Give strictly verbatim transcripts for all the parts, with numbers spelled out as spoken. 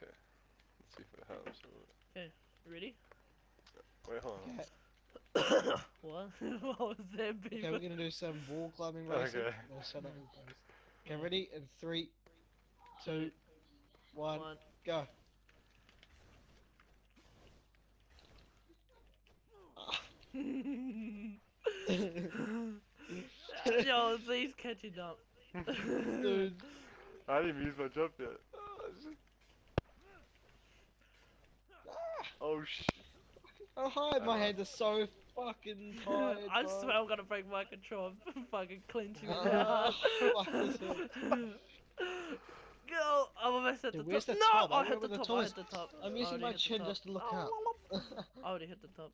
Okay. Let's see if it helps. Okay, ready? Wait, hold on. Okay. What? What was that, people? Okay, we're gonna do some wall climbing racing. Okay. No, shut up. Okay, ready? In three, two, one, One. go. Yo, Z's catching up. Dude. I didn't even use my jump yet. Oh, shit. Oh, sh. Oh hi, my I hands are so fucking tired. I bro. swear I'm gonna break my control. I'm fucking clenching it Ah, now. fuck this hurts. Go! I'm almost at Dude, the where's top. the No! top? I I hit remember the the top. top I is- hit the top. I'm I using already my hit the chin top. just to look up. I already hit the top.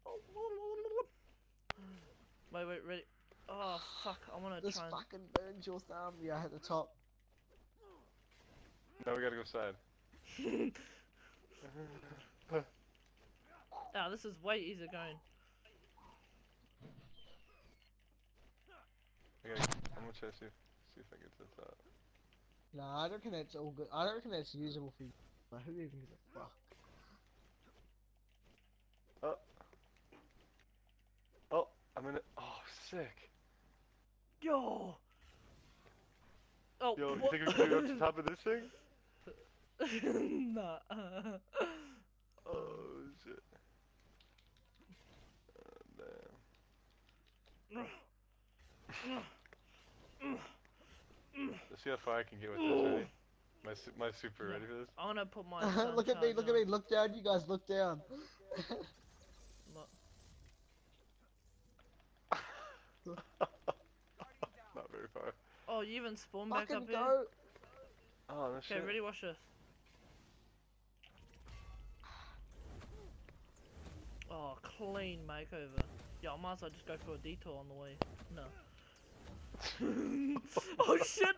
Wait, wait, ready? Oh fuck! I wanna This try and. fucking burns your thumb. Yeah, I hit the top. Now we gotta go side. Ah, this is way easier going. Okay, I'm gonna try to see if, see if I get to the top. Nah, I don't reckon that's all good. I don't reckon that's usable for you. Like, who even gives a fuck? Oh. Oh, I'm in it. Oh, sick. Yo! Oh, Yo, you what? think we can go up to the top of this thing? Nah. Oh, shit. Oh, damn. Let's see how far I can get with this, ready? My, su my super Yeah. ready for this? I wanna put my sun Look at me, look at me, look down, you guys look down. What? Not very far. Oh, you even spawn back Fucking up here? go! Oh, no Okay, shit. ready? Watch this. Oh, clean makeover. Yeah, I might as well just go for a detour on the way. No. Oh shit!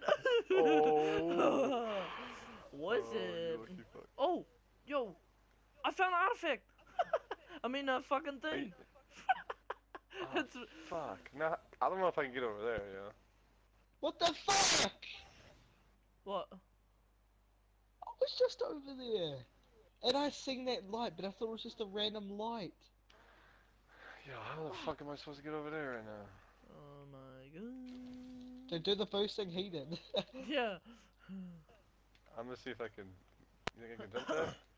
Oh. What is Oh, you it? lucky fuck. Oh, yo, I found an artifact. I mean a fucking thing. Oh, It's fuck. Nah, I don't know if I can get over there, yeah. What the fuck? what? I was just over there. And I seen that light, but I thought it was just a random light. Yo, how the fuck am I supposed to get over there right now? Oh my god. To do the first thing he did. Yeah. I'm gonna see if I can. You think I can jump that?